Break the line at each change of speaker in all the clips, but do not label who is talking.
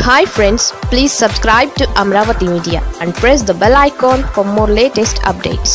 Hi friends, please subscribe to Amravati Media and press the bell icon for more latest updates.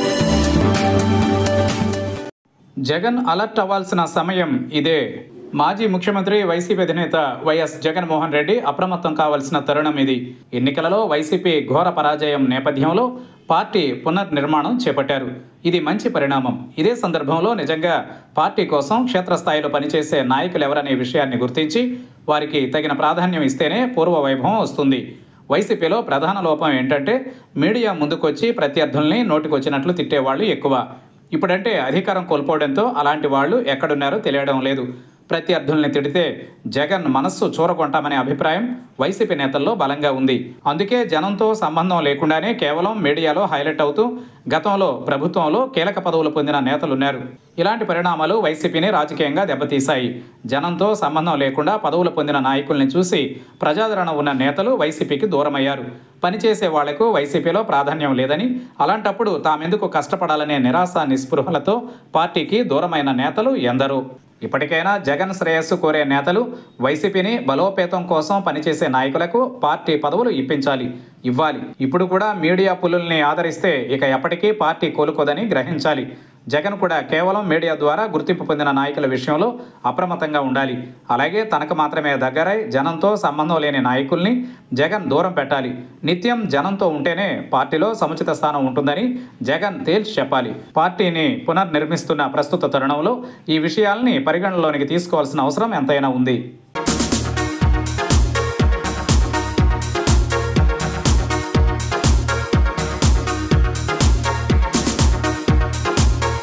Jagan alert అవ్వాల్సిన సమయం ఇదే. మాజీ ముఖ్యమంత్రి YCP అధినేత వైఎస్ జగన్మోహన్ రెడ్డి అప్రమత్తం కావాల్సిన తరుణం ఇది. ఎన్నికలలో వైసీపీ ఘోర పరాజయం నేపథ్యంలో పార్టీ పునర్నిర్మాణం చేపట్టారు. ఇది మంచి పరిణామం. ఇదే సందర్భంలో నిజంగా పార్టీ కోసం క్షేత్రస్థాయిలో పనిచేసే నాయకులు ఎవరనే విషయాన్ని గుర్తించి వారికి తగిన ప్రాధాన్యం ఇస్తేనే పూర్వ వైభవం వస్తుంది. వైసీపీలో ప్రధాన లోపం ఏంటంటే మీడియా ముందుకొచ్చి ప్రత్యర్థుల్ని నోటికొచ్చినట్లు తిట్టేవాళ్ళు ఎక్కువ. ఇప్పుడంటే అధికారం కోల్పోవడంతో అలాంటి వాళ్ళు ఎక్కడున్నారో తెలియడం లేదు. ప్రత్యర్థుల్ని తిడితే జగన్ మనస్సు చూరగొంటామనే అభిప్రాయం వైసీపీ నేతల్లో బలంగా ఉంది. అందుకే జనంతో సంబంధం లేకుండానే కేవలం మీడియాలో హైలైట్ అవుతూ గతంలో ప్రభుత్వంలో కీలక పదవులు పొందిన నేతలున్నారు. ఇలాంటి పరిణామాలు వైసీపీని రాజకీయంగా దెబ్బతీశాయి. జనంతో సంబంధం లేకుండా పదవులు పొందిన నాయకుల్ని చూసి ప్రజాదరణ ఉన్న నేతలు వైసీపీకి దూరమయ్యారు. పనిచేసే వాళ్లకు వైసీపీలో ప్రాధాన్యం లేదని, అలాంటప్పుడు తామెందుకు కష్టపడాలనే నిరాశ నిస్పృహలతో పార్టీకి దూరమైన నేతలు ఎందరో. ఇప్పటికైనా జగన్ శ్రేయస్సు కోరే నేతలు వైసీపీని బలోపేతం కోసం పనిచేసే నాయకులకు పార్టీ పదవులు ఇవ్వాలి. ఇప్పుడు కూడా మీడియా పులుల్ని ఆదరిస్తే ఇక ఎప్పటికీ పార్టీ కోలుకోదని గ్రహించాలి. జగన్ కూడా కేవలం మీడియా ద్వారా గుర్తింపు పొందిన నాయకుల విషయంలో అప్రమత్తంగా ఉండాలి. అలాగే తనకు మాత్రమే దగ్గరై జనంతో సంబంధం లేని నాయకుల్ని జగన్ దూరం పెట్టాలి. నిత్యం జనంతో ఉంటేనే పార్టీలో సముచిత స్థానం ఉంటుందని జగన్ తేల్చి చెప్పాలి. పార్టీని పునర్నిర్మిస్తున్న ప్రస్తుత తరుణంలో ఈ విషయాల్ని పరిగణనలోనికి తీసుకోవాల్సిన అవసరం ఎంతైనా ఉంది.